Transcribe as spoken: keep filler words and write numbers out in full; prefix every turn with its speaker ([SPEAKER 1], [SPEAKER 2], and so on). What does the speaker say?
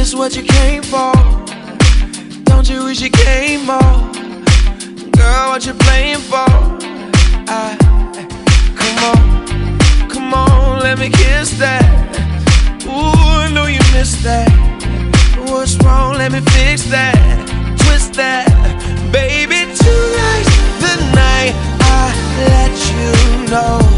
[SPEAKER 1] this what you came for? Don't you wish you came more? Girl, what you playing for? I, come on, come on, let me kiss that. Ooh, I know you missed that. What's wrong? Let me fix that. Twist that, baby. Tonight's the night I let you know